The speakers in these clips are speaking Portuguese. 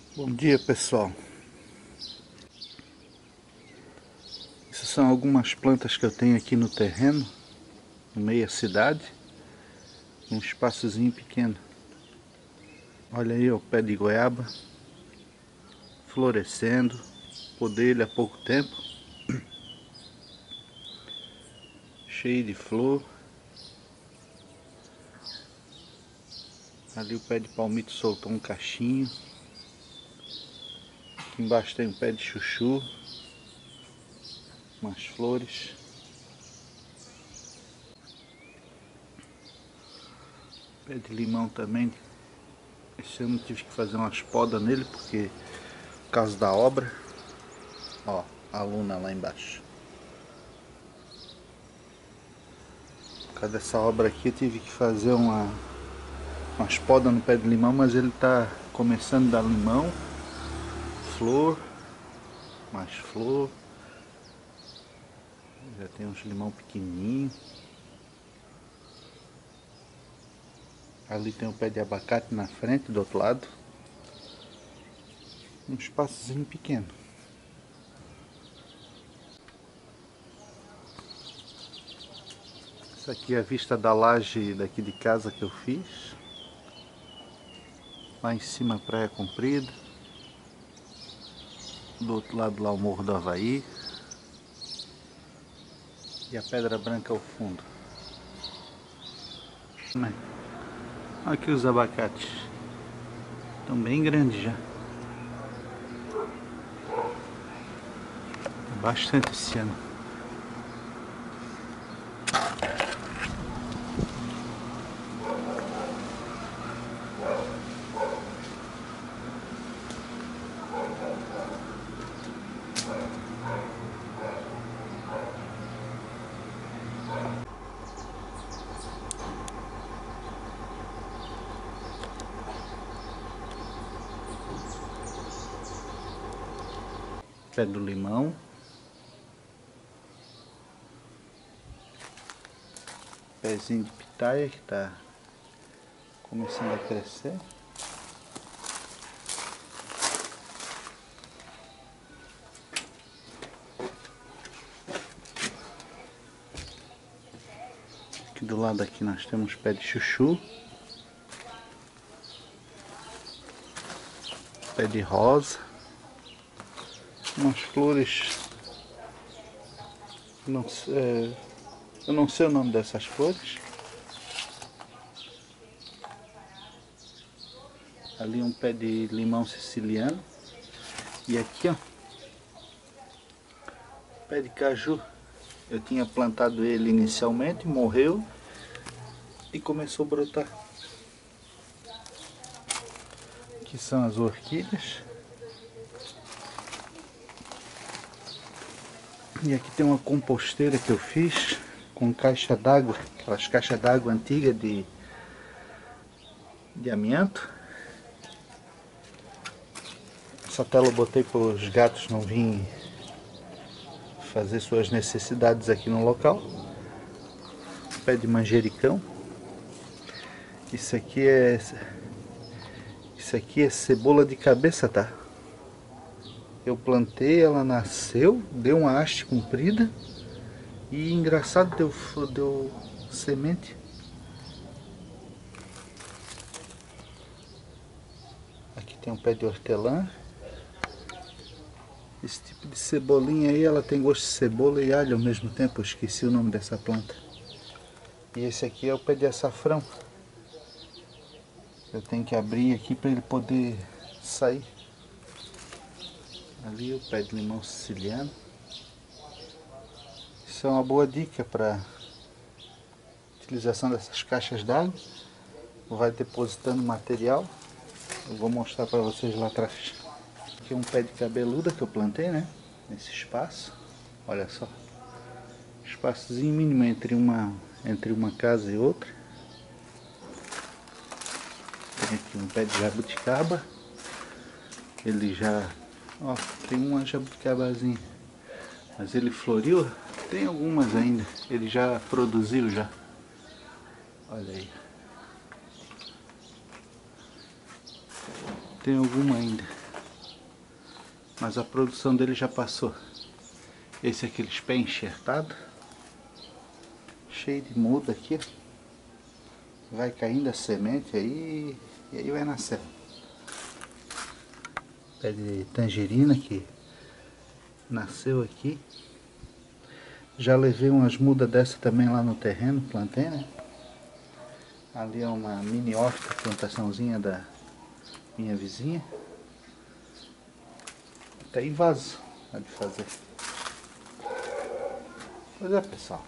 Bom dia, pessoal. Essas são algumas plantas que eu tenho aqui no terreno, no meio da cidade, um espaçozinho pequeno. Olha aí o pé de goiaba florescendo, podei ele há pouco tempo, cheio de flor. Ali o pé de palmito soltou um cachinho. Aqui embaixo tem um pé de chuchu, umas flores. Pé de limão também. Esse ano tive que fazer umas podas nele por causa da obra. Ó, a luna lá embaixo. Por causa dessa obra aqui eu tive que fazer umas podas no pé de limão, mas ele tá começando a dar limão, flor, mais flor. Já tem uns limão pequenininho. Ali tem um pé de abacate na frente, do outro lado. Um espaçozinho pequeno. Isso aqui é a vista da laje daqui de casa que eu fiz. Lá em cima a Praia Comprida. Do outro lado lá o Morro do Havaí. E a Pedra Branca ao fundo. Aqui os abacates. Estão bem grandes já. Bastante esse ano. Pé do limão. Pezinho de pitaia que está começando a crescer. Aqui do lado aqui nós temos pé de chuchu. Pé de rosa. Umas flores. Eu não sei o nome dessas flores. Ali um pé de limão siciliano. E aqui, ó, pé de caju. Eu tinha plantado ele inicialmente, morreu e começou a brotar. Aqui são as orquídeas. E aqui tem uma composteira que eu fiz com caixa d'água, aquelas caixas d'água antigas de amianto. Essa tela eu botei para os gatos não virem fazer suas necessidades aqui no local. Pé de manjericão. Isso aqui é cebola de cabeça, tá? Eu plantei, ela nasceu, deu uma haste comprida e engraçado, deu semente. Aqui tem um pé de hortelã. Esse tipo de cebolinha aí, ela tem gosto de cebola e alho ao mesmo tempo, eu esqueci o nome dessa planta. E esse aqui é o pé de açafrão. Eu tenho que abrir aqui para ele poder sair. Ali o pé de limão siciliano. Isso é uma boa dica para utilização dessas caixas d'água. Vai depositando material. Eu vou mostrar para vocês lá atrás. Aqui um pé de cabeluda que eu plantei, né? Nesse espaço. Olha só. Espaçozinho mínimo entre uma casa e outra. Tem aqui um pé de jabuticaba. Ele já... Ó, tem uma jabuticabazinha. Mas ele floriu. Tem algumas ainda. Ele já produziu já. Olha aí. Tem alguma ainda. mas a produção dele já passou. Esse aqui eles pé enxertado, cheio de muda aqui, vai caindo a semente aí e aí vai nascer. Pé de tangerina que nasceu aqui. Já levei umas mudas dessa também lá no terreno, plantei, né? Ali é uma mini horta, plantaçãozinha da minha vizinha. Até em vaso pode fazer. Pois é, pessoal.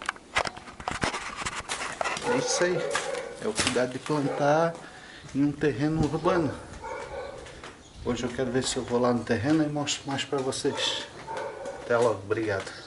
É isso aí. É o cuidado de plantar em um terreno urbano. Hoje eu quero ver se eu vou lá no terreno e mostro mais pra vocês. Até logo. Obrigado.